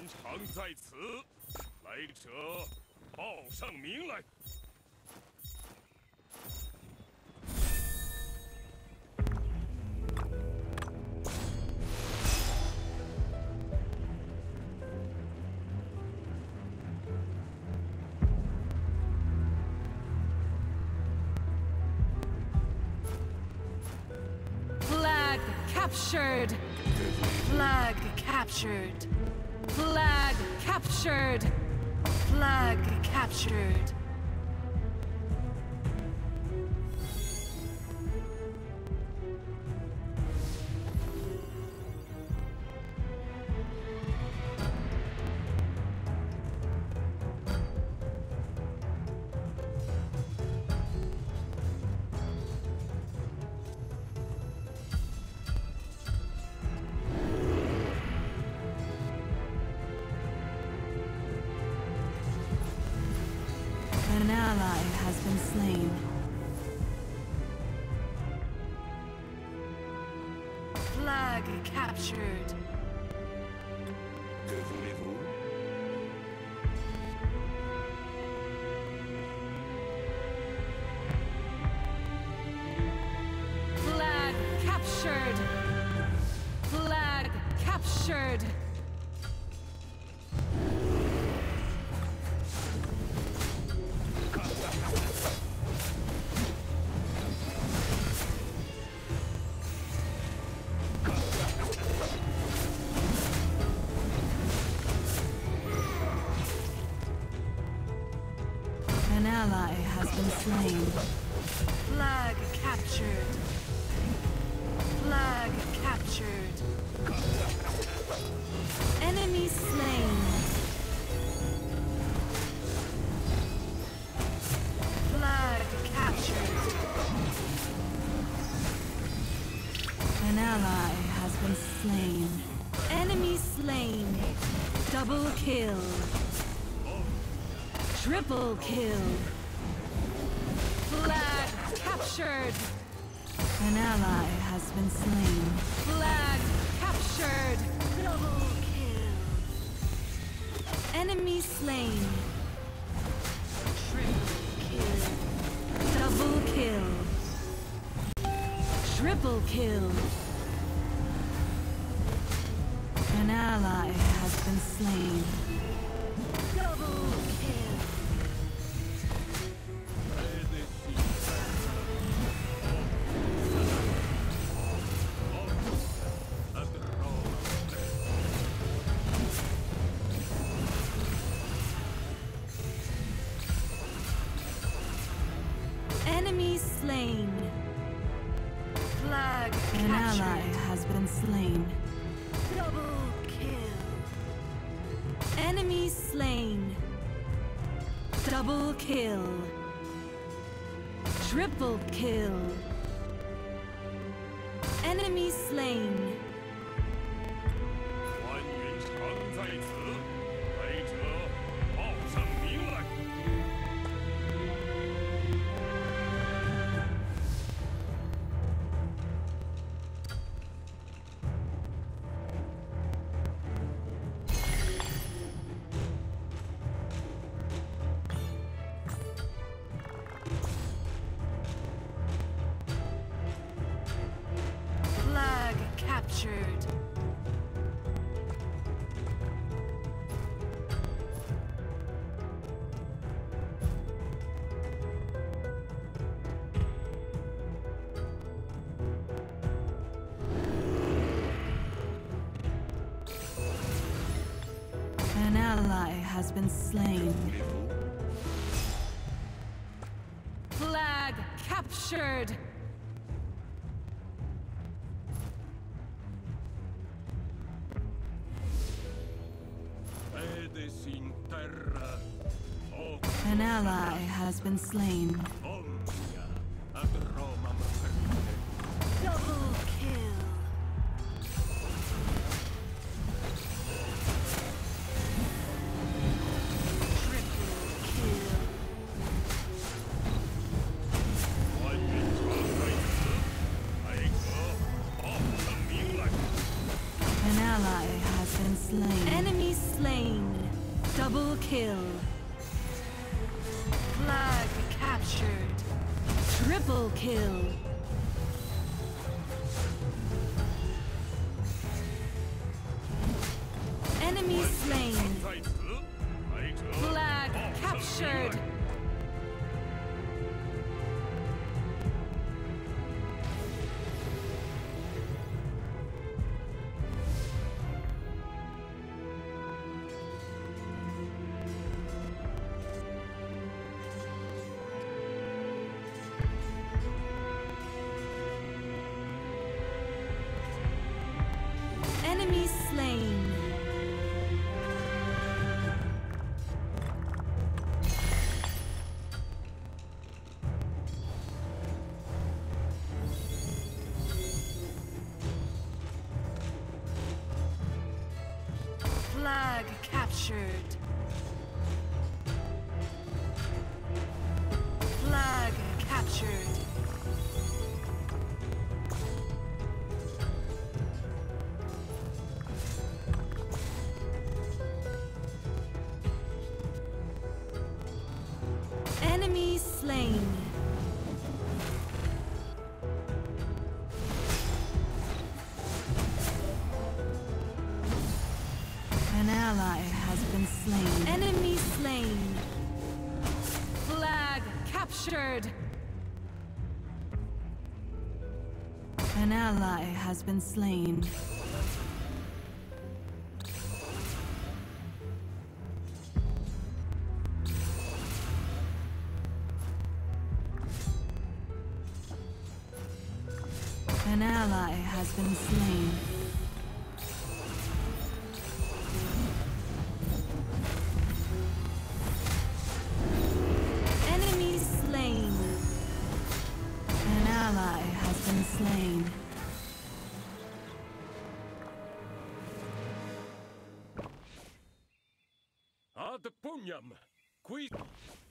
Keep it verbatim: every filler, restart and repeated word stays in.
云常在此，来者报上名来。 Flag captured. Flag captured. Flag captured. Flag captured. An ally has been slain. Flag captured. Que voulez-vous? Flag captured. Flag captured. An ally has been slain. Flag captured. Flag captured. Enemy slain. Flag captured. An ally has been slain. Enemy slain. Double kill. Triple kill. Flag captured. An ally has been slain. Flag captured. Double kill. Enemy slain. Triple kill. Double kill. Triple kill. An ally has been slain. Double kill. Enemy slain. Flag An captured. Ally has been slain. Double kill. Enemy slain. Double kill. Triple kill. Enemy slain. 欢云常在此，来者报上名来。 Flag captured. An ally has been slain. Flag captured. Fede sin terra. An ally has been slain. Omnia ad Romam ferite. Double kill. Triple kill. 欢云常在此，来者报上名来。 An ally has been slain. Enemy slain. kill. Flag captured. Triple kill. Enemy slain. 在此，来者 Flag 报胜 captured. 利来 Enemy slain. Flag captured. Flag captured. Enemy slain. An ally has been slain. Enemy slain. Flag captured. An ally has been slain. An ally has been slain. Enemy slain. An ally has been slain. Ad pugnam, qui